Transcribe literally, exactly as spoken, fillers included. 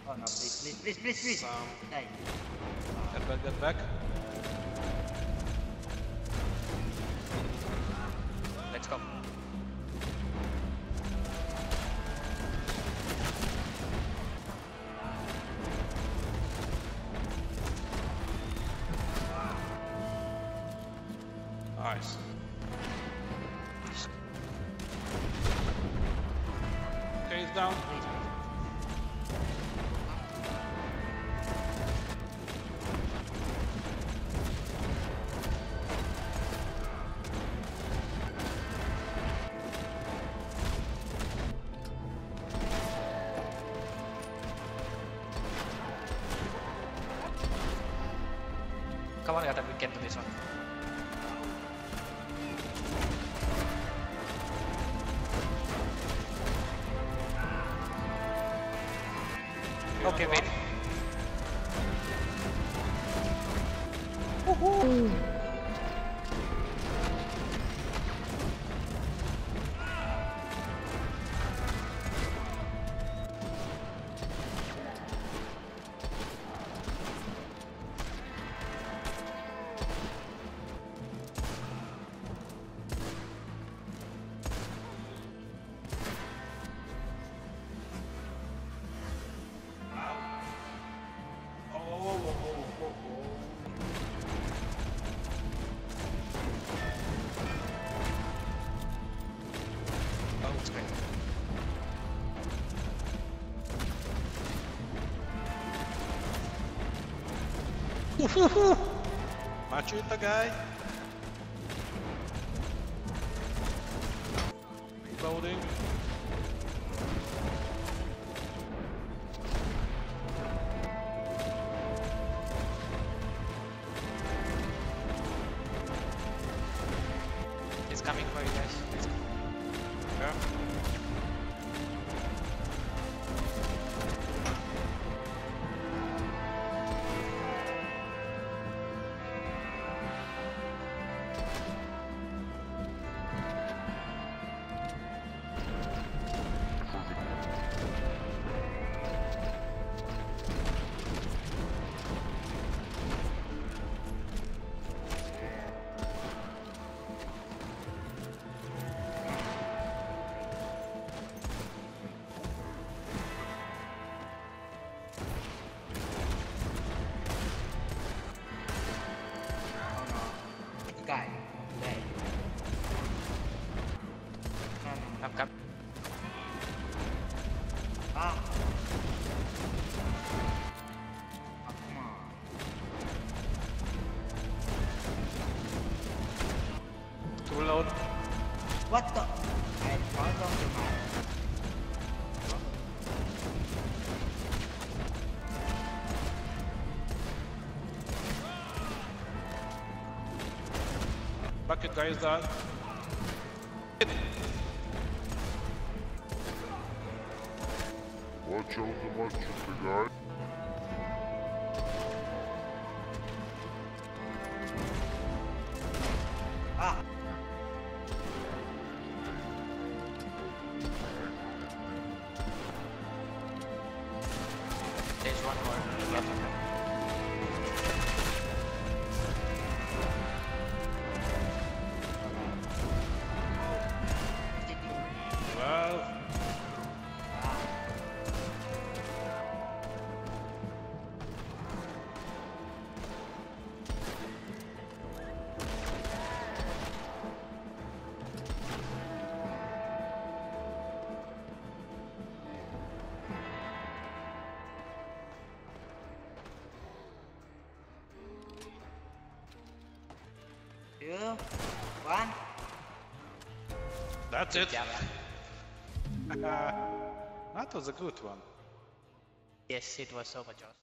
Oh no, please, please, please, please, please! Some... Die. Get back, get back. Let's go. Nice. Okay, he's down. Come on, Gata, we can do this one. Okay, wait. Woohoo! Oh, it's great. Machita guy. Reloading. It's coming for you guys. Let's go. Yeah. Guy. Die. No, no. Come, come. Ah. Oh, come on. Too loud. What the? I found off the map. Bucket guy is down. Watch out the Machita guy. Ah. There's one more. Left. Well, Two, one. that's it. Good job. That was a good one. Yes, it was so much awesome.